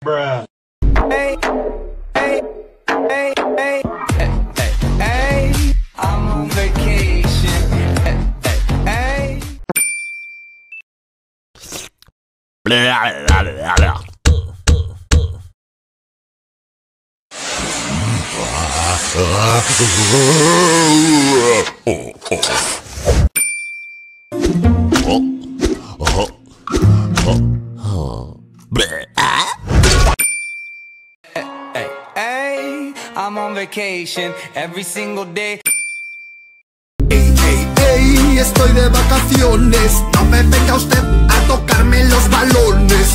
Bruh. Hey, hey, hey, hey, hey, hey, hey, I'm on vacation. Hey, hey, hey. Hey, hey, I'm on vacation every single day. Ey, ey, ey, estoy de vacaciones. No me venga usted a tocarme los balones.